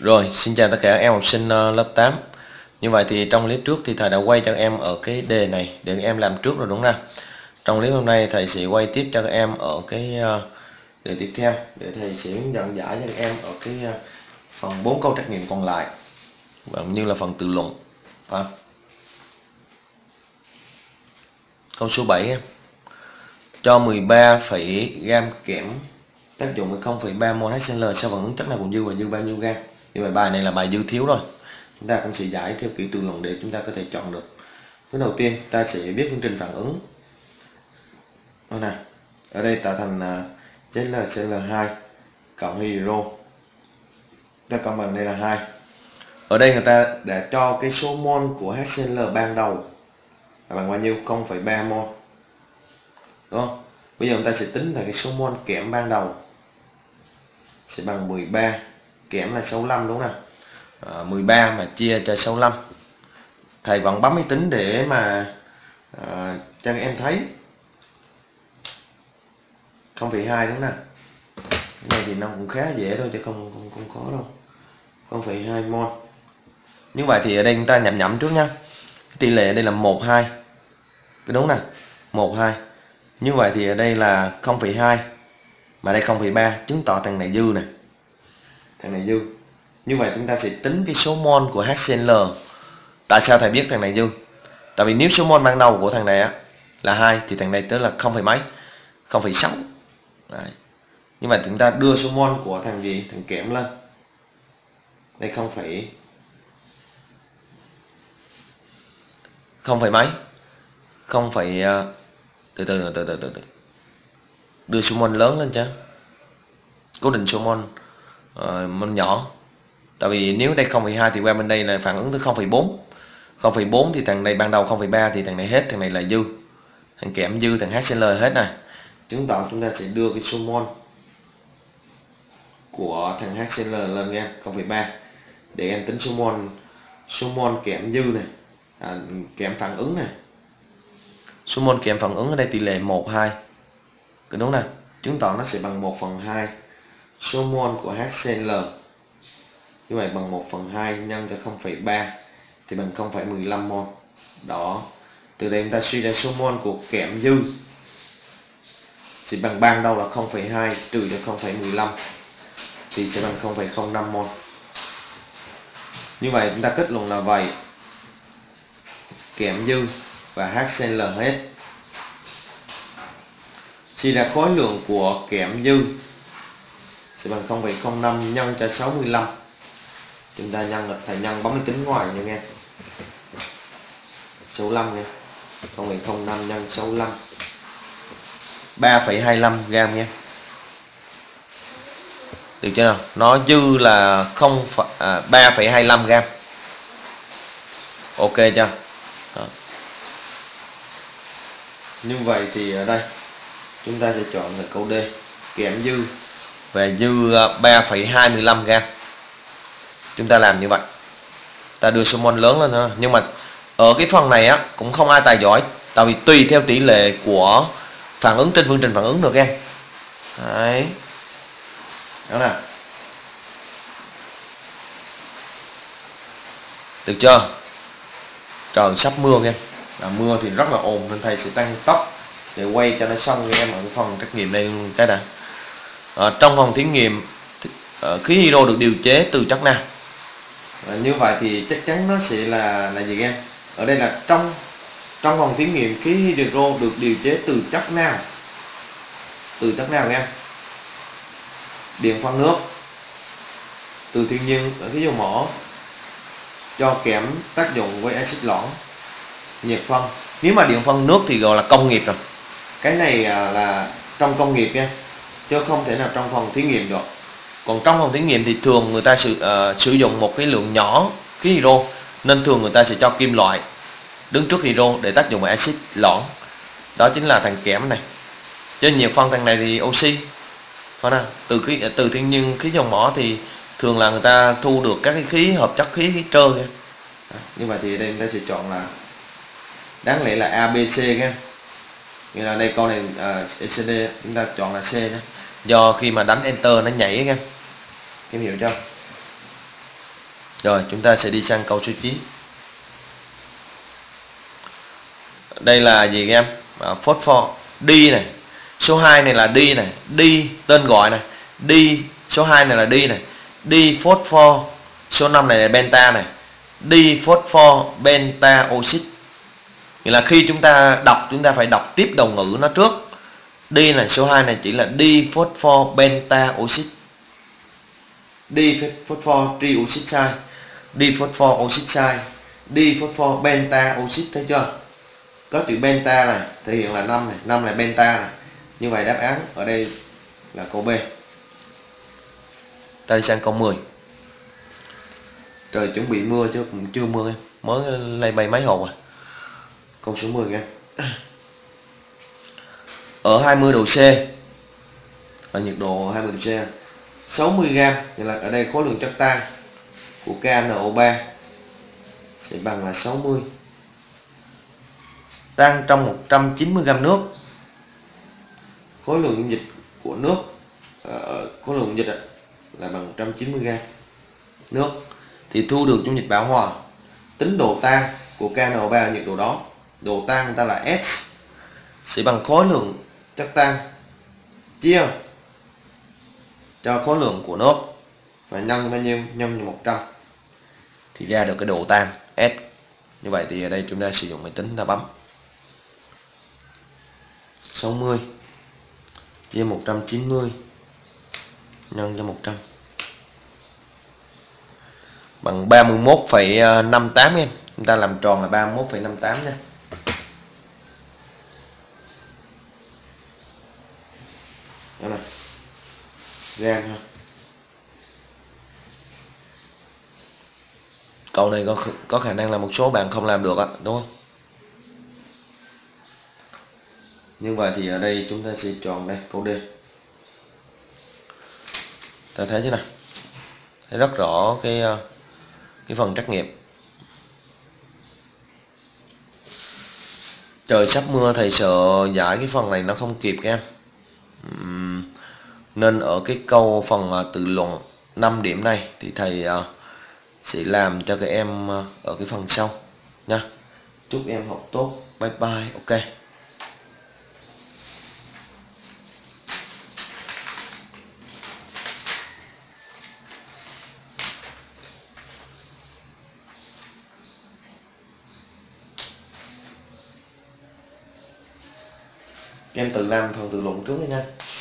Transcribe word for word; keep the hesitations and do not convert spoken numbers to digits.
Rồi, xin chào tất cả các em học sinh uh, lớp tám. Như vậy thì trong clip trước thì thầy đã quay cho các em ở cái đề này để các em làm trước rồi đúng không? Trong clip hôm nay thầy sẽ quay tiếp cho các em ở cái uh, đề tiếp theo để thầy sẽ hướng dẫn giải cho các em ở cái uh, phần bốn câu trắc nghiệm còn lại và như là phần tự luận. À. Câu số bảy em. Cho mười ba phẩy gam kẽm tác dụng với không phẩy ba mol hát xê lờ sau phản ứng chất nào còn dư và dư bao nhiêu gam. Như vậy bài này là bài dư thiếu rồi. Chúng ta cũng sẽ giải theo kiểu tự luận để chúng ta có thể chọn được. Bước đầu tiên ta sẽ viết phương trình phản ứng. Đó nè. Ở đây tạo thành uh, Z L C L hai cộng hydro. Ta cộng bằng đây là hai. Ở đây người ta đã cho cái số mol của hát xê lờ ban đầu là bằng bao nhiêu? không phẩy ba mol. Đúng không? Bây giờ chúng ta sẽ tính là cái số mol kẽm ban đầu sẽ bằng mười ba, kẽm là sáu mươi lăm đúng không nào? À, mười ba mà chia cho sáu mươi lăm. Thầy vẫn bấm máy tính để mà à, cho các em thấy. không phẩy hai đúng không nào? Cái này thì nó cũng khá dễ thôi chứ không không không có đâu. không phẩy hai mol. Như vậy thì ở đây chúng ta nhẩm nhẩm trước nha. Tỷ lệ ở đây là một hai. Cái đúng nè. một hai. Như vậy thì ở đây là không phẩy hai mà đây không phẩy ba, chứng tỏ thằng này dư này. Thằng này dư. Như vậy chúng ta sẽ tính cái số mol của hát xê lờ. Tại sao thầy biết thằng này dư? Tại vì nếu số mol ban đầu của thằng này á là hai thì thằng này tới là không phẩy mấy, không phẩy sáu. Đấy. Nhưng mà chúng ta đưa số mol của thằng gì? Thằng kẽm lên. Đây không phẩy không phẩy mấy. không phẩy từ từ từ từ từ từ. Đưa số mol lớn lên chứ. Cố định số mol uh, mol nhỏ. Tại vì nếu đây không phẩy hai thì qua bên đây là phản ứng tới không phẩy bốn. không phẩy bốn thì thằng này ban đầu không phẩy ba thì thằng này hết, thằng này là dư. Thằng kẽm dư, thằng hát xê lờ hết này. Chứng tỏ chúng ta sẽ đưa cái số mol của thằng hát xê lờ lên nha, không phẩy ba để em tính số mol số mol kẽm dư này, à, kẽm phản ứng này. Số mol kẽm phản ứng ở đây tỷ lệ một hai. Cứ đúng nè, chứng tỏ nó sẽ bằng một phần hai số mol của hát xê lờ. Như vậy bằng một phần hai nhân cho không phẩy ba thì bằng không phẩy mười lăm mol. Đó. Từ đây chúng ta suy ra số mol của kẽm dư sẽ bằng ban đầu là không phẩy hai trừ cho không phẩy mười lăm thì sẽ bằng không phẩy không năm mol. Như vậy chúng ta kết luận là vậy. Kẽm dư và hát xê lờ hết. Suy ra khối lượng của kẽm dư sẽ bằng không phẩy không năm nhân cho sáu mươi lăm. Chúng ta nhân thầy nhân bấm máy tính ngoài nha nghe. sáu mươi lăm nha. không phẩy không năm nhân sáu mươi lăm. ba phẩy hai mươi lăm gam nha. Được chưa nào? Nó dư là không à, ba phẩy hai mươi lăm gam. Ok chưa? Đó. Như vậy thì ở đây chúng ta sẽ chọn là câu D, kẽm dư về dư ba phẩy hai mươi lăm gam. Chúng ta làm như vậy. Ta đưa số mol lớn lên thôi. Nhưng mà ở cái phần này á cũng không ai tài giỏi, tại vì tùy theo tỷ lệ của phản ứng trên phương trình phản ứng được em. Đấy. Đó nè. Được chưa? Trời sắp mưa em. Là mưa thì rất là ồn nên thầy sẽ tăng tốc để quay cho nó xong cho em ở cái phần trắc nghiệm đây cái đã. À, trong phòng thí nghiệm khí hydro được điều chế từ chất nào? À, như vậy thì chắc chắn nó sẽ là là gì em? Ở đây là trong trong phòng thí nghiệm khí hydro được điều chế từ chất nào? Từ chất nào em? Điện phân nước, từ thiên nhiên ở cái dầu mỏ, cho kẽm tác dụng với axit lõn, nhiệt phân. Nếu mà điện phân nước thì gọi là công nghiệp rồi. Cái này à, là trong công nghiệp nha, chứ không thể nào trong phòng thí nghiệm được. Còn trong phòng thí nghiệm thì thường người ta sử, uh, sử dụng một cái lượng nhỏ khí hydro, nên thường người ta sẽ cho kim loại đứng trước hydro để tác dụng với axit lõn. Đó chính là thằng kẽm này. Trên nhiệt phân thằng này thì oxy. Phải không? Từ khí từ thiên nhiên khí dầu mỏ thì thường là người ta thu được các cái khí hợp chất khí trơ kìa. Như vậy thì đây chúng ta sẽ chọn là đáng lẽ là A B C nha. Như là đây câu này uh, C D chúng ta chọn là C nhé. Do khi mà đánh enter nó nhảy nha. Em hiểu chưa? Rồi chúng ta sẽ đi sang câu số chín. Đây là gì các em? À, phosphor đi này. Số hai này là đi này, đi tên gọi này, đi số hai này là đi này, đi phosphor. Số năm này là beta này, đi phosphor beta oxit. Nghĩa là khi chúng ta đọc chúng ta phải đọc tiếp đầu ngữ nó trước. Đi này, số hai này chỉ là đi phosphor beta oxit, đi phosphor trioxide, đi phosphor oxide, đi phosphor beta oxit, thấy chưa? Có chữ beta này thể hiện là năm này, năm là beta này. Như vậy đáp án ở đây là câu B. Ta đi sang câu mười. Trời chuẩn bị mưa chứ cũng chưa mưa em, mới lay bay mấy hộp à. Câu số mười em. Ở hai mươi độ C, ở nhiệt độ hai mươi độ C, sáu mươi gam, như là ở đây khối lượng chất tan của KNO ba sẽ bằng là sáu mươi. Tan trong một trăm chín mươi gam nước. Khối lượng dung dịch của nước, uh, khối lượng dung dịch là bằng một trăm chín mươi gam nước, thì thu được dung dịch bão hòa. Tính độ tan của KNO ba ở nhiệt độ đó. Độ tan người ta là S sẽ bằng khối lượng chất tan chia cho khối lượng của nước và nhân bao nhiêu, nhân cho một trăm thì ra được cái độ tan S. Như vậy thì ở đây chúng ta sử dụng máy tính ta bấm sáu mươi chia một trăm chín mươi nhân cho một trăm bằng ba mươi mốt phẩy năm tám em. Chúng ta làm tròn là ba mươi mốt phẩy năm tám nha. Đó này. Gam ha. Câu này có có khả năng là một số bạn không làm được á, đúng không? Như vậy thì ở đây chúng ta sẽ chọn đây câu D. Ta thấy thế nào? Thấy rất rõ cái cái phần trắc nghiệm. Trời sắp mưa, thầy sợ giải cái phần này nó không kịp các em. Uhm, nên ở cái câu phần tự luận năm điểm này thì thầy uh, sẽ làm cho các em uh, ở cái phần sau nha. Chúc em học tốt. Bye bye. Ok. Em tự làm phần tự luận trước nha.